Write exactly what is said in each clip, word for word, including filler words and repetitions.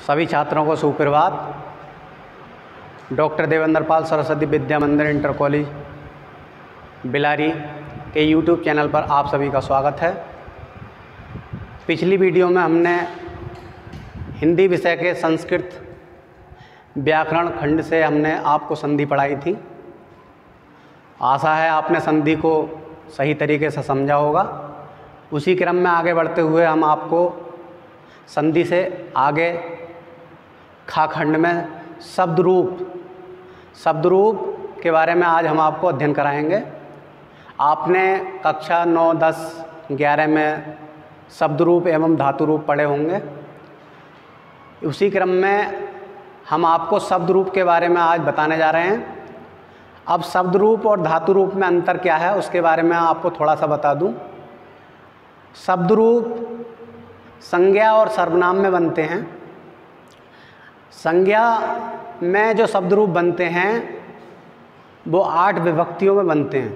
सभी छात्रों को सुप्रभात। Doctor Devendra Pal Saraswati Vidya Mandir inter college Bilari के यूट्यूब चैनल पर आप सभी का स्वागत है। पिछली वीडियो में हमने हिंदी विषय के संस्कृत व्याकरण खंड से हमने आपको संधि पढ़ाई थी। आशा है आपने संधि को सही तरीके से समझा होगा। उसी क्रम में आगे बढ़ते हुए हम आपको संधि से आगे खा खंड में शब्द रूप शब्द रूप के बारे में आज हम आपको अध्ययन कराएंगे। आपने कक्षा नौ दस ग्यारह में शब्द रूप एवं धातु रूप पढ़े होंगे। उसी क्रम में हम आपको शब्द रूप के बारे में आज बताने जा रहे हैं। अब शब्द रूप और धातु रूप में अंतर क्या है उसके बारे में आपको थोड़ा सा बता दूं। शब्द रूप संज्ञा और सर्वनाम में बनते हैं। संज्ञा में जो शब्द रूप बनते हैं वो आठ विभक्तियों में बनते हैं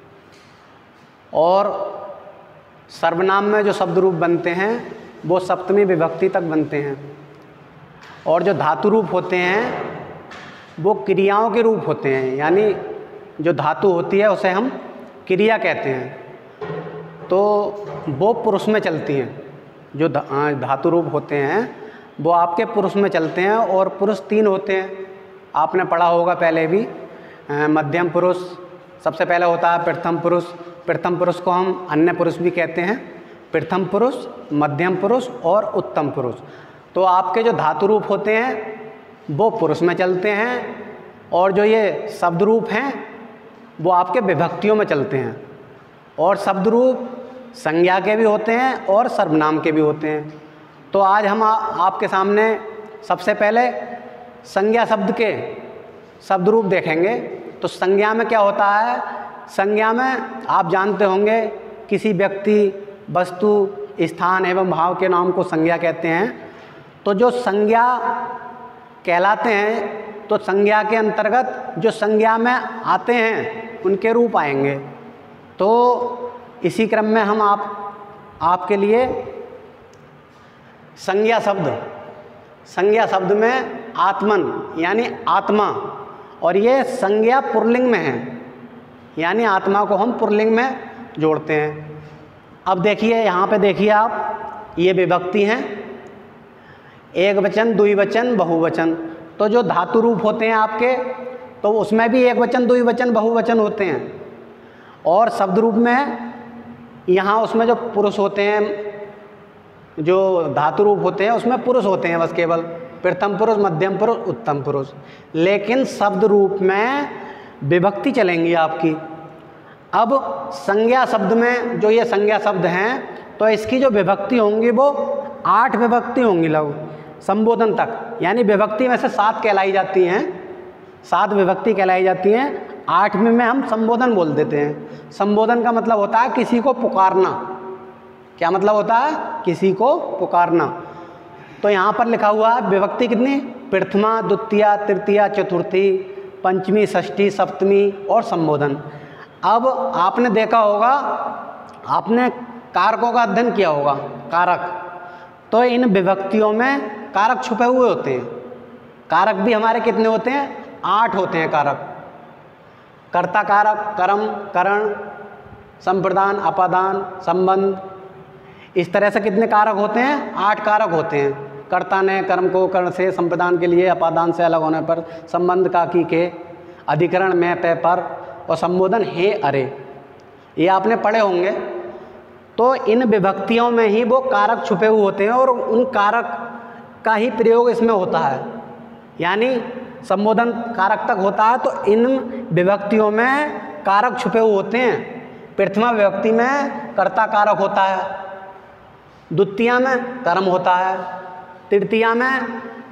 और सर्वनाम में जो शब्द रूप बनते हैं वो सप्तमी विभक्ति तक बनते हैं। और जो धातु रूप होते हैं वो क्रियाओं के रूप होते हैं, यानी जो धातु होती है उसे हम क्रिया कहते हैं, तो वो पुरुष में चलती हैं। जो धातु रूप होते हैं वो आपके पुरुष में चलते हैं और पुरुष तीन होते हैं। आपने पढ़ा होगा पहले भी, मध्यम पुरुष सबसे पहले होता है प्रथम पुरुष। प्रथम पुरुष को हम अन्य पुरुष भी कहते हैं। प्रथम पुरुष, मध्यम पुरुष और उत्तम पुरुष। तो आपके जो धातु रूप होते हैं वो पुरुष में चलते हैं और जो ये शब्द रूप हैं वो आपके विभक्तियों में चलते हैं। और शब्द रूप संज्ञा के भी होते हैं और सर्वनाम के भी होते हैं। तो आज हम आ, आपके सामने सबसे पहले संज्ञा शब्द के शब्द रूप देखेंगे। तो संज्ञा में क्या होता है? संज्ञा में आप जानते होंगे किसी व्यक्ति, वस्तु, स्थान एवं भाव के नाम को संज्ञा कहते हैं। तो जो संज्ञा कहलाते हैं तो संज्ञा के अंतर्गत जो संज्ञा में आते हैं उनके रूप आएंगे। तो इसी क्रम में हम आप आपके लिए संज्ञा शब्द संज्ञा शब्द में आत्मन यानी आत्मा, और ये संज्ञा पुल्लिंग में है, यानी आत्मा को हम पुल्लिंग में जोड़ते हैं। अब देखिए, यहाँ पे देखिए आप, ये विभक्ति हैं, एक वचन, द्विवचन, बहुवचन। तो जो धातु रूप होते हैं आपके, तो उसमें भी एक वचन, द्विवचन, बहुवचन होते हैं। और शब्द रूप में यहाँ उसमें जो पुरुष होते हैं, जो धातु रूप होते हैं उसमें पुरुष होते हैं बस केवल, प्रथम पुरुष, मध्यम पुरुष, उत्तम पुरुष। लेकिन शब्द रूप में विभक्ति चलेंगी आपकी। अब संज्ञा शब्द में जो ये संज्ञा शब्द हैं तो इसकी जो विभक्ति होंगी वो आठ विभक्ति होंगी लगभग संबोधन तक, यानी विभक्ति में से सात कहलाई जाती हैं, सात विभक्ति कहलाई जाती हैं। आठवीं में हम संबोधन बोल देते हैं। संबोधन का मतलब होता है किसी को पुकारना। क्या मतलब होता है? किसी को पुकारना। तो यहाँ पर लिखा हुआ है विभक्ति कितनी? प्रथमा, द्वितीया, तृतीया, चतुर्थी, पंचमी, षष्ठी, सप्तमी और संबोधन। अब आपने देखा होगा, आपने कारकों का अध्ययन किया होगा, कारक। तो इन विभक्तियों में कारक छुपे हुए होते हैं। कारक भी हमारे कितने होते हैं? आठ होते हैं कारक। कर्ता कारक, कर्म, करण, संप्रदान, अपादान, संबंध, इस तरह से कितने कारक होते हैं? आठ कारक होते हैं। कर्ता ने कर्म को कर्ण से, संप्रदान के लिए, अपादान से अलग होने पर, संबंध का की के, अधिकरण में पे पर, और संबोधन हे अरे, ये आपने पढ़े होंगे। तो इन विभक्तियों में ही वो कारक छुपे हुए होते हैं और उन कारक का ही प्रयोग इसमें होता है, यानी संबोधन कारक तक होता है। तो इन विभक्तियों में कारक छुपे हुए होते हैं। प्रथमा विभक्ति में कर्ता कारक होता है, द्वितीया में कर्म होता है, तृतीया में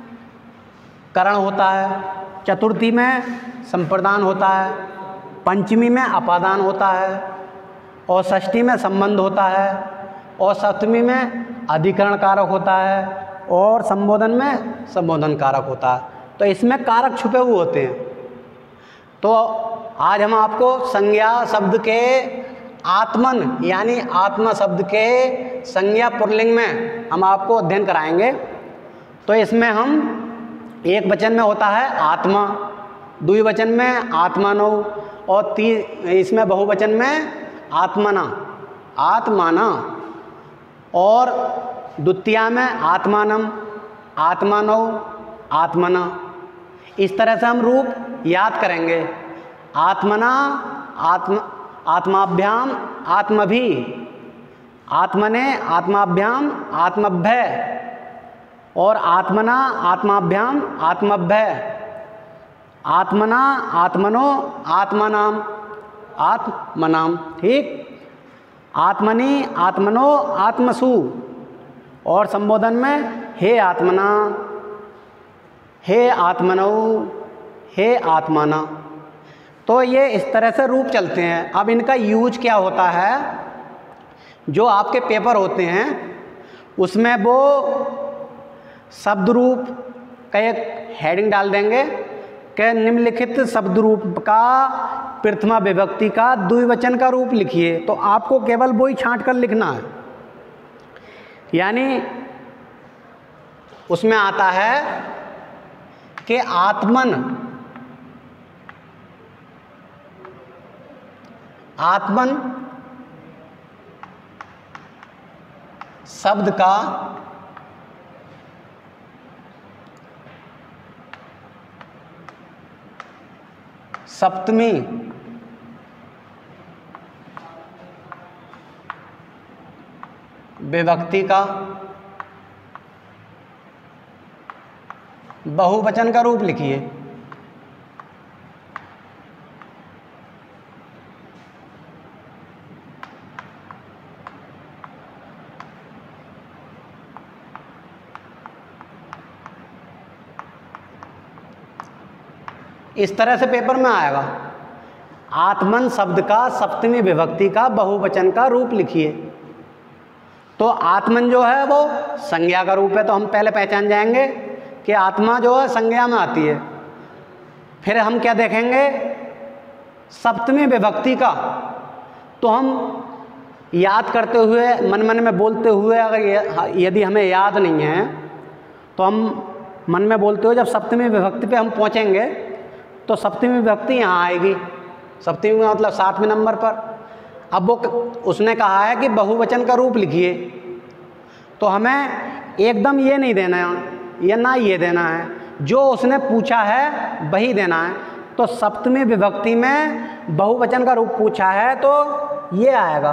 करण होता है, चतुर्थी में संप्रदान होता है, पंचमी में अपादान होता है, और षष्ठी में संबंध होता है, और सप्तमी में अधिकरण कारक होता है, और संबोधन में संबोधन कारक होता है। तो इसमें कारक छुपे हुए होते हैं। तो आज हम आपको संज्ञा शब्द के आत्मन यानी आत्मा शब्द के संज्ञा पुल्लिंग में हम आपको अध्ययन कराएंगे। तो इसमें हम एक वचन में होता है आत्मा, द्विवचन में आत्मानो, और ती इसमें बहुवचन में आत्मना, आत्माना, और द्वितीया में आत्मानम, आत्मानौ, आत्मना। इस तरह से हम रूप याद करेंगे। आत्मना, आत्म आत्माभ्याम, आत्मभि, आत्मने, आत्माभ्याम, आत्मभ्य, और आत्मना, आत्माभ्याम, आत्मभ्य, आत्मना, आत्मनो, आत्मनाम, आत्मनाम। ठीक। आत्मनि, आत्मनो, आत्मसु, और संबोधन में हे आत्मना, हे आत्मनौ, हे आत्माना। तो ये इस तरह से रूप चलते हैं। अब इनका यूज क्या होता है, जो आपके पेपर होते हैं उसमें वो शब्द रूप का एक हेडिंग डाल देंगे कि निम्नलिखित शब्द रूप का प्रथमा विभक्ति का द्विवचन का रूप लिखिए। तो आपको केवल वो ही छांट कर लिखना है। यानी उसमें आता है कि आत्मन, आत्मन शब्द का सप्तमी विभक्ति का बहुवचन का रूप लिखिए। इस तरह से पेपर में आएगा, आत्मन शब्द का सप्तमी विभक्ति का बहुवचन का रूप लिखिए। तो आत्मन जो है वो संज्ञा का रूप है, तो हम पहले पहचान जाएंगे कि आत्मा जो है संज्ञा में आती है। फिर हम क्या देखेंगे, सप्तमी विभक्ति का, तो हम याद करते हुए, मन मन में बोलते हुए, अगर यदि हमें याद नहीं है तो हम मन में बोलते हुए जब सप्तमी विभक्ति पे हम पहुंचेंगे तो सप्तमी विभक्ति यहाँ आएगी। सप्तमी का मतलब सातवें नंबर पर। अब वो उसने कहा है कि बहुवचन का रूप लिखिए, तो हमें एकदम ये नहीं देना है या ना ये देना है, जो उसने पूछा है वही देना है। तो सप्तमी विभक्ति में बहुवचन का रूप पूछा है तो ये आएगा।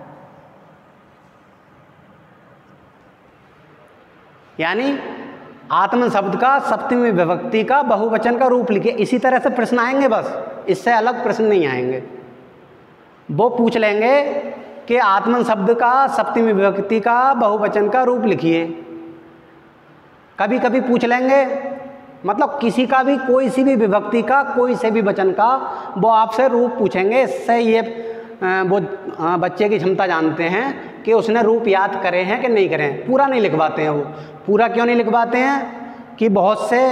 यानी आत्मन शब्द का सप्तमी विभक्ति का बहुवचन का रूप लिखिए। इसी तरह से प्रश्न आएंगे, बस इससे अलग प्रश्न नहीं आएंगे। वो पूछ लेंगे कि आत्मन शब्द का सप्तमी विभक्ति का बहुवचन का रूप लिखिए। कभी कभी पूछ लेंगे, मतलब किसी का भी, कोई सी भी विभक्ति का, कोई से भी वचन का वो आपसे रूप पूछेंगे। इससे ये वो बच्चे की क्षमता जानते हैं कि उसने रूप याद करे हैं कि नहीं करे हैं। पूरा नहीं लिखवाते हैं वो। पूरा क्यों नहीं लिखवाते हैं कि बहुत से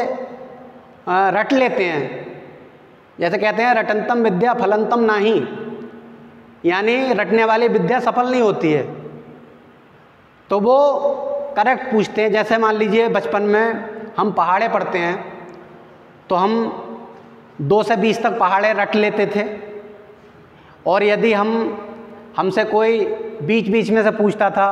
रट लेते हैं। जैसे कहते हैं रटंतम विद्या फलंतम नाही, यानी रटने वाली विद्या सफल नहीं होती है। तो वो करेक्ट पूछते हैं। जैसे मान लीजिए बचपन में हम पहाड़े पढ़ते हैं तो हम दो से बीस तक पहाड़े रट लेते थे, और यदि हम हमसे कोई बीच बीच में से पूछता था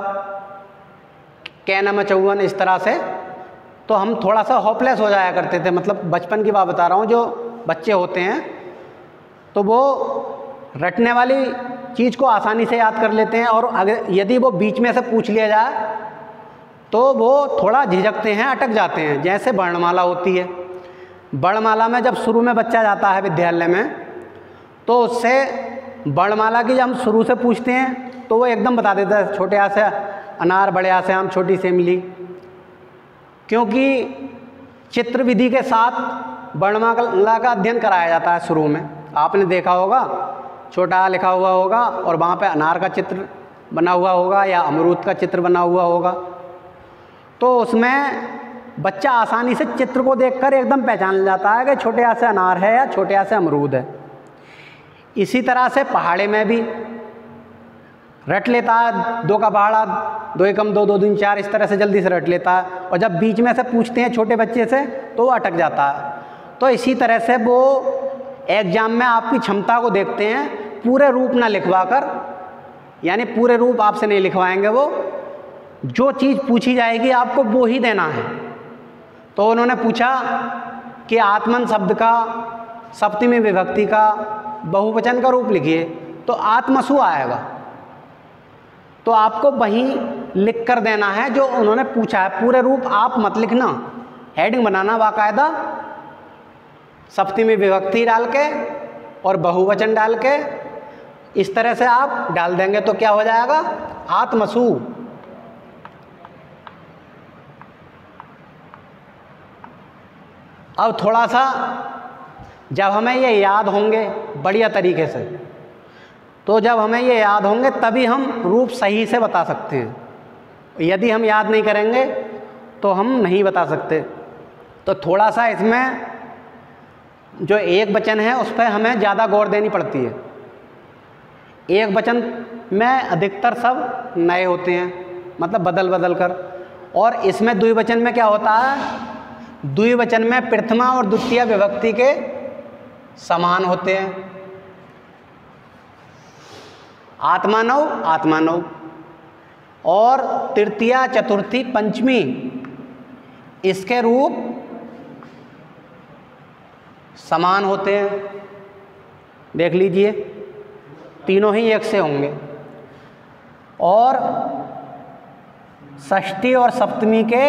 कै नम चौवन इस तरह से, तो हम थोड़ा सा होपलेस हो जाया करते थे। मतलब बचपन की बात बता रहा हूँ। जो बच्चे होते हैं तो वो रटने वाली चीज़ को आसानी से याद कर लेते हैं, और अगर यदि वो बीच में से पूछ लिया जाए तो वो थोड़ा झिझकते हैं, अटक जाते हैं। जैसे वर्णमाला होती है, वर्णमाला में जब शुरू में बच्चा जाता है विद्यालय में, तो उससे वर्णमाला की जब हम शुरू से पूछते हैं तो वो एकदम बता देता है, छोटे आ से अनार, बड़े आ से आम, छोटी से इमली। क्योंकि चित्र विधि के साथ वर्णमाला का अध्ययन कराया जाता है शुरू में। आपने देखा होगा, छोटा आ लिखा हुआ होगा और वहाँ पे अनार का चित्र बना हुआ होगा या अमरूद का चित्र बना हुआ होगा। तो उसमें बच्चा आसानी से चित्र को देखकर एकदम पहचान जाता है कि छोटे आ से अनार है या छोटे आ से अमरूद है। इसी तरह से पहाड़े में भी रट लेता है, दो का पहाड़ा दो एकम दो, दो दूनी चार, इस तरह से जल्दी से रट लेता है। और जब बीच में से पूछते हैं छोटे बच्चे से तो वो अटक जाता है। तो इसी तरह से वो एग्ज़ाम में आपकी क्षमता को देखते हैं, पूरे रूप ना लिखवा कर, यानी पूरे रूप आपसे नहीं लिखवाएंगे, वो जो चीज़ पूछी जाएगी आपको वो ही देना है। तो उन्होंने पूछा कि आत्मन शब्द का सप्तमी विभक्ति का बहुवचन का रूप लिखिए, तो आत्मसु आएगा। तो आपको वही लिख कर देना है जो उन्होंने पूछा है, पूरे रूप आप मत लिखना, हेडिंग बनाना बाकायदा, सप्तमी विभक्ति डाल के और बहुवचन डाल के इस तरह से आप डाल देंगे तो क्या हो जाएगा, आत्मसु। अब थोड़ा सा जब हमें ये याद होंगे बढ़िया तरीके से, तो जब हमें ये याद होंगे तभी हम रूप सही से बता सकते हैं। यदि हम याद नहीं करेंगे तो हम नहीं बता सकते। तो थोड़ा सा इसमें जो एक वचन है उस पर हमें ज़्यादा गौर देनी पड़ती है। एक वचन में अधिकतर सब नए होते हैं, मतलब बदल बदल कर, और इसमें द्विवचन में क्या होता है, द्विवचन में प्रथमा और द्वितीय विभक्ति के समान होते हैं। आत्मानव आत्मानव, और तृतीया चतुर्थी पंचमी इसके रूप समान होते हैं। देख लीजिए, तीनों ही एक से होंगे। और षष्ठी और सप्तमी के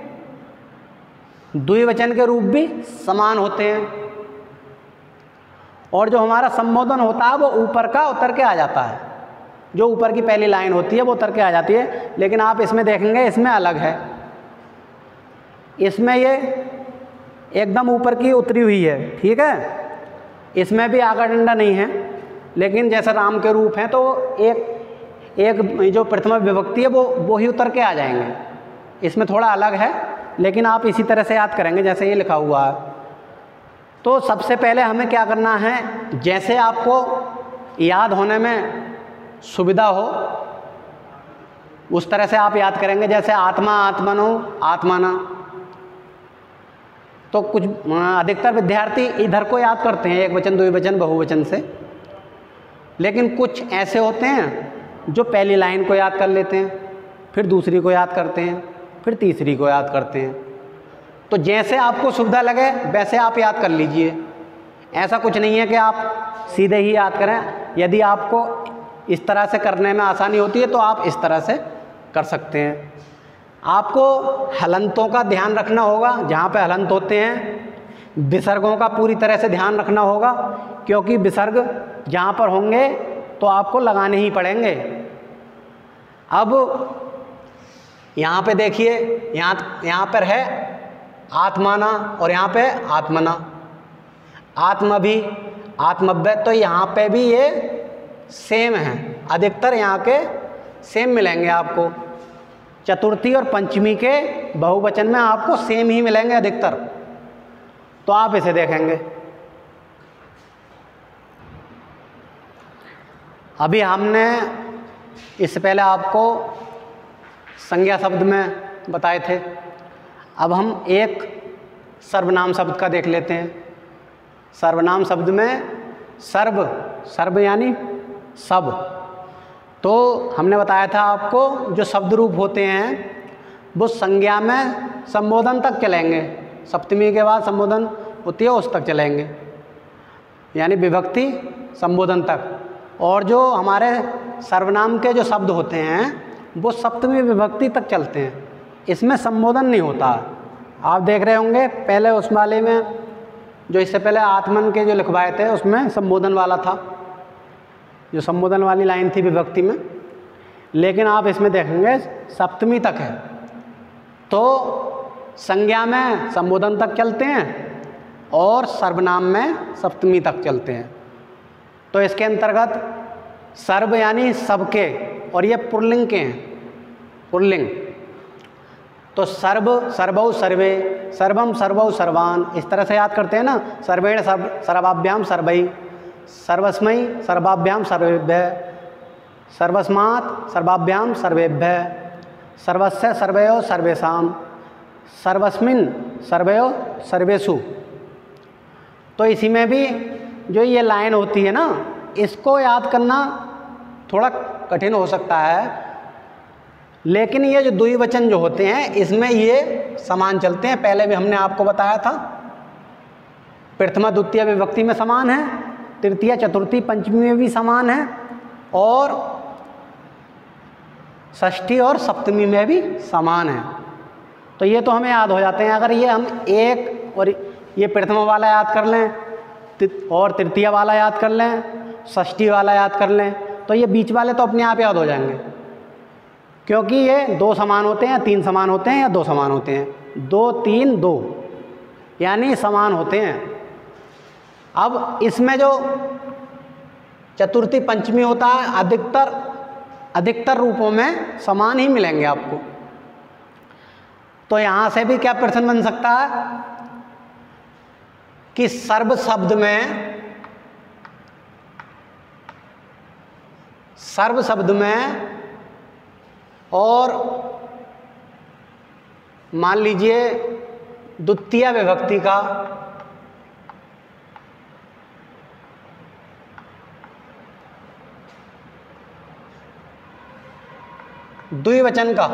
द्विवचन के रूप भी समान होते हैं। और जो हमारा संबोधन होता है वो ऊपर का उतर के आ जाता है, जो ऊपर की पहली लाइन होती है वो उतर के आ जाती है। लेकिन आप इसमें देखेंगे इसमें अलग है, इसमें ये एकदम ऊपर की उतरी हुई है, ठीक है। इसमें भी आगा डंडा नहीं है, लेकिन जैसे राम के रूप हैं तो एक एक जो प्रथमा विभक्ति है वो वो ही उतर के आ जाएंगे। इसमें थोड़ा अलग है, लेकिन आप इसी तरह से याद करेंगे जैसे ये लिखा हुआ है। तो सबसे पहले हमें क्या करना है, जैसे आपको याद होने में सुविधा हो उस तरह से आप याद करेंगे। जैसे आत्मा आत्मनो आत्माना, तो कुछ अधिकतर विद्यार्थी इधर को याद करते हैं, एक वचन द्विवचन बहुवचन से। लेकिन कुछ ऐसे होते हैं जो पहली लाइन को याद कर लेते हैं, फिर दूसरी को याद करते हैं, फिर तीसरी को याद करते हैं। तो जैसे आपको सुविधा लगे वैसे आप याद कर लीजिए। ऐसा कुछ नहीं है कि आप सीधे ही याद करें। यदि आपको इस तरह से करने में आसानी होती है तो आप इस तरह से कर सकते हैं। आपको हलंतों का ध्यान रखना होगा, जहाँ पे हलंत होते हैं। विसर्गों का पूरी तरह से ध्यान रखना होगा, क्योंकि विसर्ग जहाँ पर होंगे तो आपको लगाने ही पड़ेंगे। अब यहाँ पे देखिए, यहाँ यहाँ पर है आत्माना और यहाँ पे आत्मना, आत्म भी आत्मव्य, तो यहाँ पे भी ये सेम है। अधिकतर यहाँ के सेम मिलेंगे आपको। चतुर्थी और पंचमी के बहुवचन में आपको सेम ही मिलेंगे अधिकतर। तो आप इसे देखेंगे। अभी हमने इससे पहले आपको संज्ञा शब्द में बताए थे। अब हम एक सर्वनाम शब्द का देख लेते हैं। सर्वनाम शब्द में सर्व, सर्व यानी सब। तो हमने बताया था आपको जो शब्द रूप होते हैं वो संज्ञा में संबोधन तक चलेंगे। सप्तमी के बाद संबोधन होती है उस तक चलेंगे, यानी विभक्ति संबोधन तक। और जो हमारे सर्वनाम के जो शब्द होते हैं वो सप्तमी विभक्ति तक चलते हैं, इसमें संबोधन नहीं होता। आप देख रहे होंगे पहले उस वाले में जो इससे पहले आत्मन के जो लिखवाए थे उसमें संबोधन वाला था, जो संबोधन वाली लाइन थी विभक्ति में। लेकिन आप इसमें देखेंगे सप्तमी तक है। तो संज्ञा में संबोधन तक चलते हैं और सर्वनाम में सप्तमी तक चलते हैं। तो इसके अंतर्गत सर्व यानी सबके, और ये पुल्लिंग के हैं, पुल्लिंग। तो सर्व सर्वौ सर्वे, सर्वम सर्वौ सर्वान, इस तरह से याद करते हैं ना। सर्वेण सर्व सर्वाभ्याम सर्वै, सर्वस्मै सर्वाभ्याम सर्वेभ्यः, सर्वस्मात् सर्वाभ्याम सर्वेभ्य, सर्वस्य सर्वयो सर्वेषाम, सर्वस्मिन् सर्वयो सर्वेषु। तो इसी में भी जो ये लाइन होती है ना, इसको याद करना थोड़ा कठिन हो सकता है, लेकिन ये जो द्विवचन जो होते हैं इसमें ये समान चलते हैं। पहले भी हमने आपको बताया था, प्रथमा द्वितीय विभक्ति में समान है, तृतीय चतुर्थी पंचमी में भी समान है, और षष्ठी और सप्तमी में भी समान है। तो ये तो हमें याद हो जाते हैं। अगर ये हम एक और ये प्रथमा वाला याद कर लें और तृतीय वाला याद कर लें, षष्ठी वाला याद कर लें, तो ये बीच वाले तो अपने आप याद हो जाएंगे, क्योंकि ये दो समान होते हैं, तीन समान होते हैं या दो समान होते हैं, दो तीन दो यानी समान होते हैं। अब इसमें जो चतुर्थी पंचमी होता है, अधिकतर अधिकतर रूपों में समान ही मिलेंगे आपको। तो यहाँ से भी क्या प्रश्न बन सकता है कि सर्व शब्द में सर्व शब्द में और मान लीजिए द्वितीय विभक्ति का द्विवचन का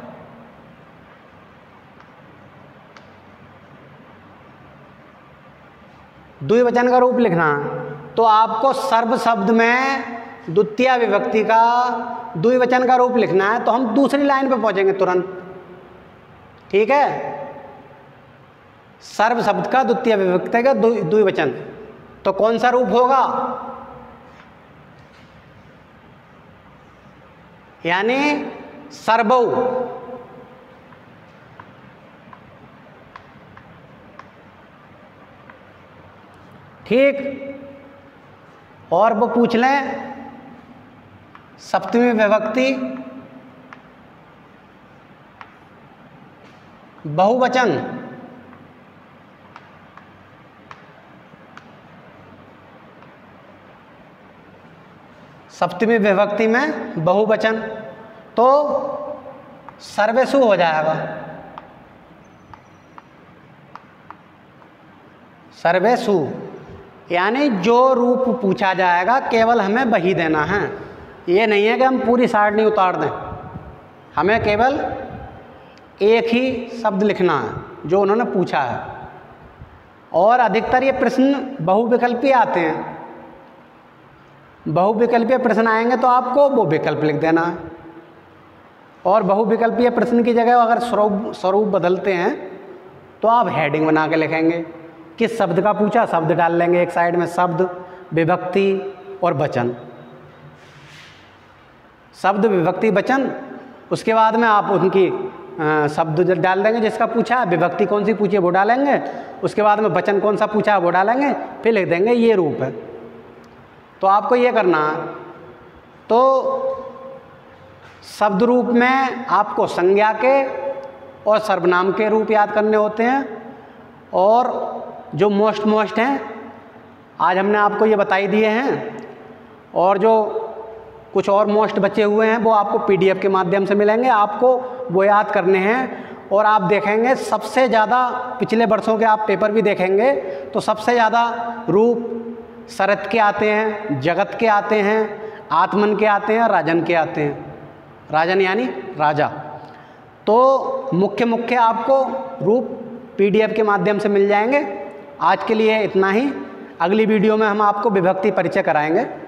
द्विवचन का रूप लिखना है, तो आपको सर्व शब्द में द्वितीय विभक्ति का द्विवचन का रूप लिखना है। तो हम दूसरी लाइन पे पहुंचेंगे तुरंत, ठीक है। सर्व शब्द का द्वितीय विभक्ति का द्विवचन, तो कौन सा रूप होगा, यानी सर्वौ। ठीक, और वो पूछ लें सप्तमी विभक्ति बहुवचन, सप्तमी विभक्ति में बहुवचन, तो सर्वेषु हो जाएगा, सर्वेषु। यानी जो रूप पूछा जाएगा केवल हमें वही देना है, ये नहीं है कि हम पूरी सारणी उतार दें, हमें केवल एक ही शब्द लिखना है जो उन्होंने पूछा है। और अधिकतर ये प्रश्न बहुविकल्पी आते हैं, बहुविकल्पीय प्रश्न आएंगे तो आपको वो विकल्प लिख देना है। और बहुविकल्पीय प्रश्न की जगह अगर स्वरूप स्वरूप बदलते हैं तो आप हेडिंग बना के लिखेंगे, किस शब्द का पूछा, शब्द डाल लेंगे एक साइड में, शब्द, विभक्ति और वचन, शब्द विभक्ति वचन। उसके बाद में आप उनकी शब्द डाल देंगे जिसका पूछा है, विभक्ति कौन सी पूछी है वो डालेंगे, उसके बाद में वचन कौन सा पूछा है वो डालेंगे, फिर लिख देंगे ये रूप है। तो आपको ये करना है। तो शब्द रूप में आपको संज्ञा के और सर्वनाम के रूप याद करने होते हैं, और जो मोस्ट मोस्ट हैं आज हमने आपको ये बताई दिए हैं, और जो कुछ और मोस्ट बचे हुए हैं वो आपको पीडीएफ के माध्यम से मिलेंगे, आपको वो याद करने हैं। और आप देखेंगे सबसे ज़्यादा पिछले वर्षों के आप पेपर भी देखेंगे तो सबसे ज़्यादा रूप शरत के आते हैं, जगत के आते हैं, आत्मन के आते हैं, राजन के आते हैं। राजन यानी राजा। तो मुख्य मुख्य आपको रूप पीडीएफ के माध्यम से मिल जाएंगे। आज के लिए इतना ही, अगली वीडियो में हम आपको विभक्ति परिचय कराएंगे।